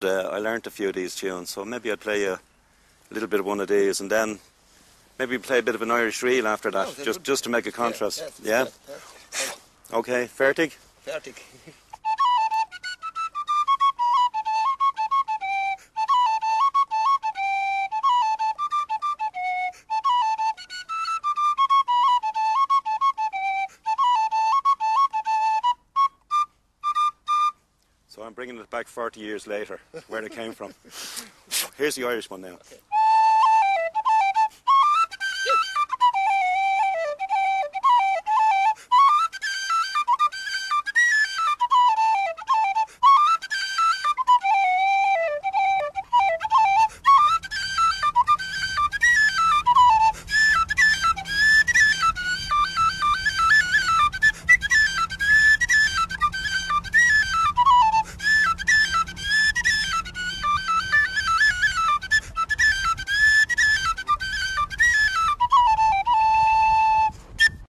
I learnt a few of these tunes, so maybe I'd play you a little bit of one of these, and then maybe play a bit of an Irish reel after that, just to make a contrast. Yeah? Okay, fertig? Fertig. So I'm bringing it back 40 years later, where it came from. Here's the Irish one now. Okay.